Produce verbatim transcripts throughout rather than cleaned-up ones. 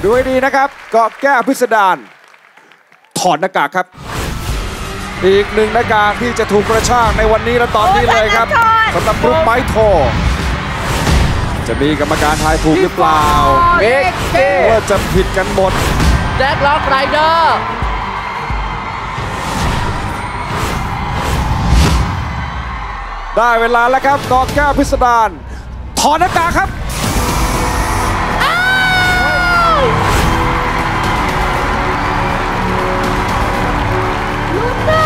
ดูให้ดีนะครับเกาะแก้วพิสดารถอดหน้ากากครับอีกหนึ่งหน้ากากที่จะถูกกระชากในวันนี้และตอนนี้เลยครับสำหรับกรุ๊ปไม้โทจะมีกรรมการทายถูกหรือเปล่าเอ็กเก้ว่าจะผิดกันหมดแจ็คล็อกไรเดอร์ได้เวลาแล้วครับเกาะแก้วพิสดารถอดหน้ากากครับลุ้นนะ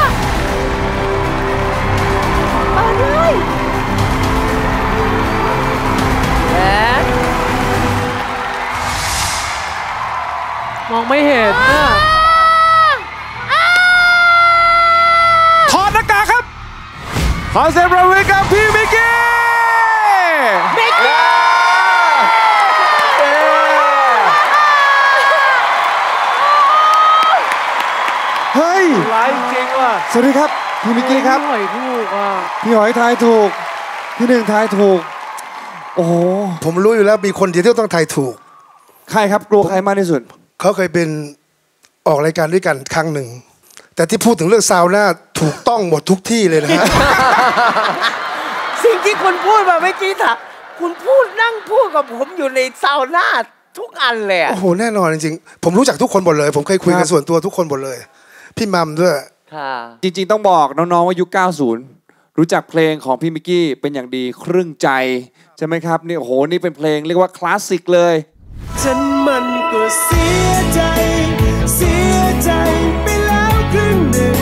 เอาเลยแหมมองไม่เห็นนะถอดหน้ากากครับขอเสียงปรบมือกับพี่มิกกี้มิกกี้เฮ้ยไลฟ์จริงว่ะสวัสดีครับพี่มิกกี้ครับพี่หอยถูกอ่ะพี่หอยทายถูกพี่หนึ่งทายถูกโอ้โหผมรู้อยู่แล้วมีคนเดียวที่ต้องทายถูกใครครับกลัวใครมากที่สุดเขาเคยเป็นออกรายการด้วยกันครั้งหนึ่งแต่ที่พูดถึงเรื่องซาวน่าถูกต้องหมดทุกที่เลยนะฮะสิ่งที่คุณพูดมาเมื่อกี้ถ้าคุณพูดนั่งพูดกับผมอยู่ในซาวน่าทุกอันเลยโอ้โหแน่นอนจริงๆผมรู้จักทุกคนหมดเลยผมเคยคุยกันส่วนตัวทุกคนหมดเลยพี่มัมด้วยจริงๆต้องบอกน้องๆว่ายุคเก้าสิบรู้จักเพลงของพี่มิกกี้เป็นอย่างดีครึ่งใจใช่ไหมครับนี่โอ้โหนี่เป็นเพลงเรียกว่าคลาสสิกเลยฉันมันก็เสียใจเสียใจไปแล้วครึ่งหนึ่ง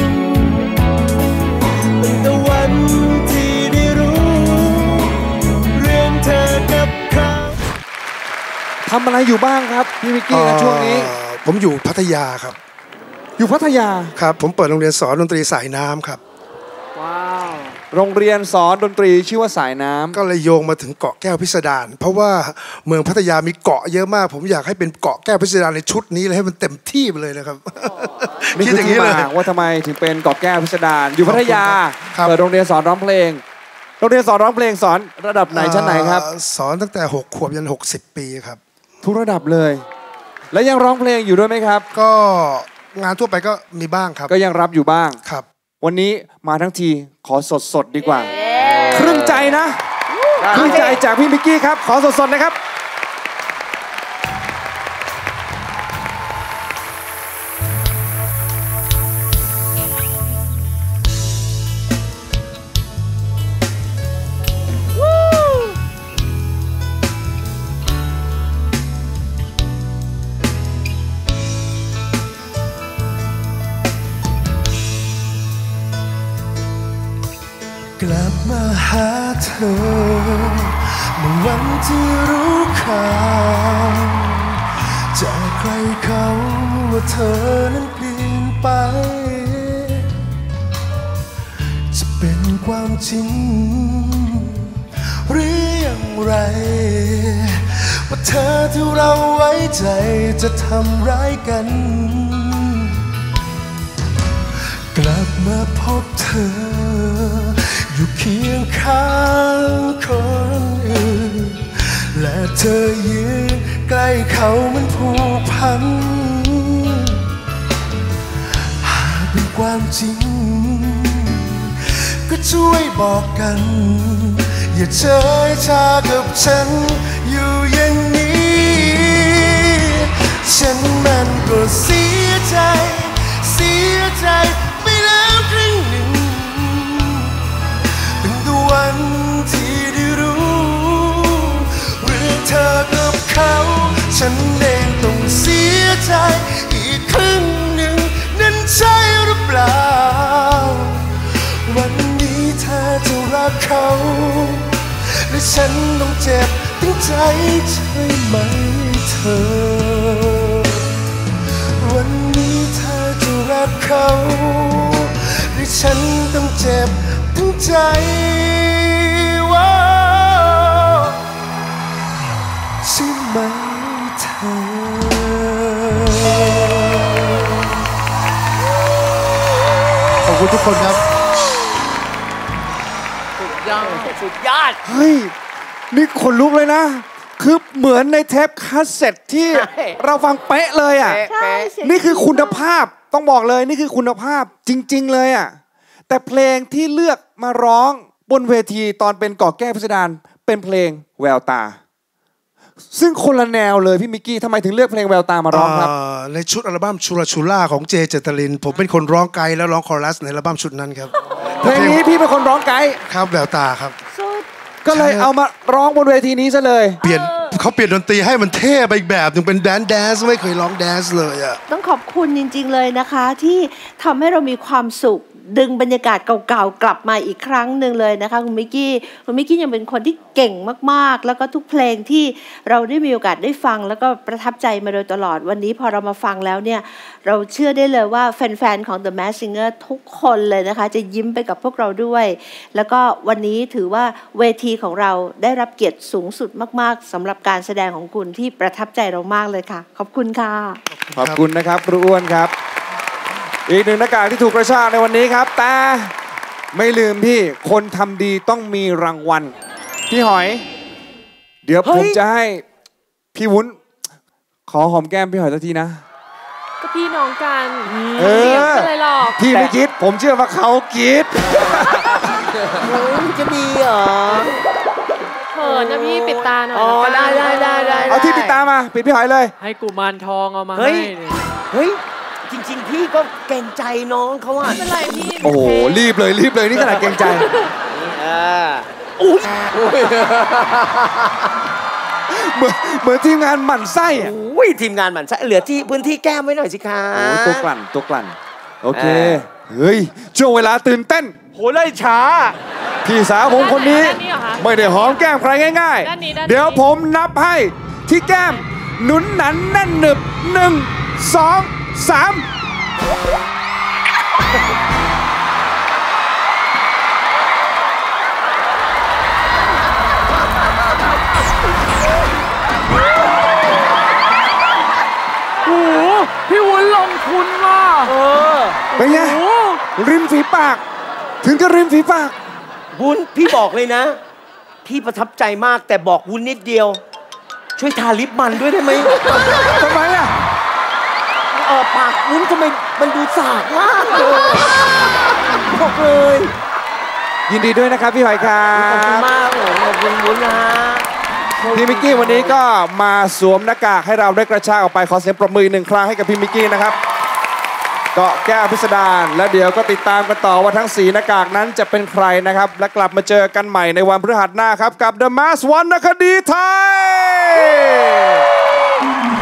ตั้งแต่วันที่ได้รู้เรื่องเธอกับเขาทำอะไรอยู่บ้างครับพี่มิกกี้ช่วงนี้ผมอยู่พัทยาครับอยู่พัทยาครับผมเปิดโรงเรียนสอนดนตรีสายน้ำครับว้าวโรงเรียนสอนดนตรีชื่อว่าสายน้ำก็เลยโยงมาถึงเกาะแก้วพิสดารเพราะว่าเมืองพัทยามีเกาะเยอะมากผมอยากให้เป็นเกาะแก้วพิสดารในชุดนี้เลยให้มันเต็มที่ไปเลยนะครับนี่คือที่มาว่าทำไมถึงเป็นเกาะแก้วพิสดารอยู่พัทยาเปิดโรงเรียนสอนร้องเพลงโรงเรียนสอนร้องเพลงสอนระดับไหนชั้นไหนครับสอนตั้งแต่หกขวบยันหกสิบปีครับทุกระดับเลยแล้วยังร้องเพลงอยู่ด้วยไหมครับก็งานทั่วไปก็มีบ้างครับก็ยังรับอยู่บ้างครับวันนี้มาทั้งทีขอสดสดดีกว่าครึ่งใจนะครึ่งใจจากพี่มิกกี้ครับขอสดสดนะครับกลับมาหาเธอเมื่อวันที่รู้ข่าวจากใครเขาว่าเธอนั้นเปลี่ยนไปจะเป็นความจริงหรืออย่างไรว่าเธอที่เราไว้ใจจะทำร้ายกันกลับมาพบเธออยู่เคียงข้างคนอื่นและเธอยืนใกล้เขามันผูกพันหากเป็นความจริงก็ช่วยบอกกันอย่าเฉยชากับฉันอยู่อย่างนี้ฉันมันก็เสียใจเสียใจไปแล้วครึ่งหนึ่งวันที่ได้รู้เรื่องเธอกับเขาฉันเองต้องเสียใจอีกครึ่งหนึ่งนั้นใช่หรือเปล่าวันนี้เธอจะรักเขาและฉันต้องเจ็บตั้งใจใช่ไหมเธอวันนี้เธอจะรักเขาและฉันต้องเจ็บตั้งใจใช่ไหมเธอขอบคุณทุกคนครับสุดยอดสุดยอดเฮ้ยนี่ขนลุกเลยนะคือเหมือนในเทปคาสเซ็ตที่เราฟังเป๊ะเลยอ่ะใช่เสียงนี่คือคุณภาพต้องบอกเลยนี่คือคุณภาพจริง ๆ เลยอ่ะแต่เพลงที่เลือกมาร้องบนเวทีตอนเป็นก่อแก้วพิสดารเป็นเพลงแววตาซึ่งคนละแนวเลยพี่มิกกี้ทำไมถึงเลือกเพลงแววตามาร้องครับเอ่อในชุดอัลบั้มชูราชูล่าของเจเจตลิน ผมเป็นคนร้องไกด์แล้วร้องคอรัสในอัลบั้มชุดนั้นครับเพลงนี้พี่เป็นคนร้องไกด์ครับแววตาครับสุดก็เลยเอามาร้องบนเวทีนี้ซะเลยเปลี่ยนเขาเปลี่ยนดนตรีให้มันเท่ไปอีกแบบหนึ่งเป็นแดนแดนซ์ไม่เคยร้องแดนซ์เลยอ่ะต้องขอบคุณจริงๆเลยนะคะที่ทำให้เรามีความสุขดึงบรรยากาศเก่าๆกลับมาอีกครั้งหนึ่งเลยนะคะคุณมิกกี้คุณมิกกี้ยังเป็นคนที่เก่งมากๆแล้วก็ทุกเพลงที่เราได้มีโอกาสได้ฟังแล้วก็ประทับใจมาโดยตลอดวันนี้พอเรามาฟังแล้วเนี่ยเราเชื่อได้เลยว่าแฟนๆของ The Masked Singer ทุกคนเลยนะคะจะยิ้มไปกับพวกเราด้วยแล้วก็วันนี้ถือว่าเวทีของเราได้รับเกียรติสูงสุดมากๆสำหรับการแสดงของคุณที่ประทับใจเรามากเลยค่ะขอบคุณค่ะขอบคุณนะครับครูอ้วนครับอีกหนึ่งหน้ากากที่ถูกกระชากในวันนี้ครับแต่ไม่ลืมพี่คนทำดีต้องมีรางวัลพี่หอย เดี๋ยวผมจะให้พี่วุ้นขอหอมแก้มพี่หอยสักทีนะก็พี่น้องกันเออเรียกกันเลยหรอกพี่ไม่คิดผมเชื่อว่าเขาคิดเฮ้ยจะมีเหรอเขินนะพี่ปิดตาหน่อยอ๋อละกันได้ได้ได้ได้เอาที่ปิดตามาปิดพี่หอยเลยให้กุมารทองเอามาเฮ้ให้ยนี่เฮ้ยจริงๆพี่ก็เกรงใจน้องเขาอ่ะไม่เป็นไรพี่โอ้โหรีบเลยรีบเลยนี่ขนาดเกรงใจเอออุ้ยเหมือนเหมือนทีมงานหมั่นไส้อะอุ้ยทีมงานหมันใช่เหลือที่พื้นที่แก้มไว้หน่อยสิคะโอ้ตัวกลั่นตัวกลั่นโอเคเฮ้ยช่วงเวลาตื่นเต้นโหเลยช้าพี่สาวผมคนนี้ด้านนี้เหรอคะไม่ได้หอมแก้มใครง่ายด้านนี้ด้านนี้ๆเดี๋ยวผมนับให้ที่แก้มหนุนหนันแน่นหนึบหนึ่งสองสามโอ้โหพี่วุ้นลงทุนว่ะเออเป็นไงโอ้โหริมฝีปาก ถึงกับริมฝีปากวุ้นพี่บอกเลยนะ พี่ประทับใจมากแต่บอกวุ้นนิดเดียว ช่วยทาลิปมันด้วยได้ไหมทำไมอ่ะเออปากวุ้นทำไมมันดูสากมากเลยบอกเลยยินดีด้วยนะครับพี่หอยครัขอบคุณบมากผมขอบคุณวุ้นนะพี่มิกกี้วันนี้ก็มาสวมหน้ากากให้เราได้กระชากออกไปขอเสียงปรบมือหนึ่งครั้งให้กับพี่มิกกี้นะครับเกาะแก้วพิสดารและเดี๋ยวก็ติดตามกันต่อว่าทั้งสีหน้ากากนั้นจะเป็นใครนะครับและกลับมาเจอกันใหม่ในวันพฤหัสหน้าครับกับ The Masked วรรณคดีไทย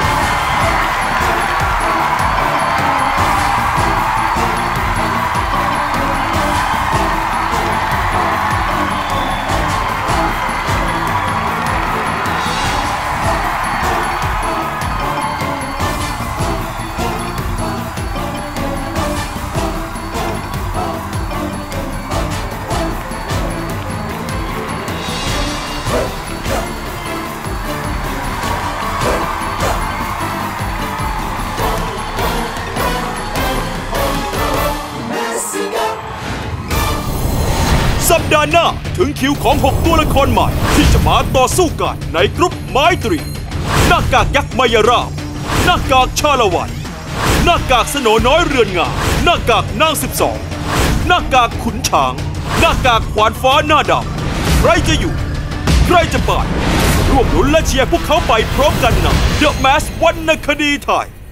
สัปดาห์หน้าถึงคิวของหกตัวละครใหม่ที่จะมาต่อสู้กันในกรุ๊ปไม้ตรีหน้ากากยักษ์มายาราบหน้ากากชาละวันหน้ากากสโนน้อยเรือนงามหน้ากากนางสิบสองหน้ากากขุนช้างหน้ากากขวานฟ้าหน้าดำใครจะอยู่ใครจะไปร่วมลุ้นและเชียร์พวกเขาไปพร้อมกันใน The Masked วรรณคดีไทย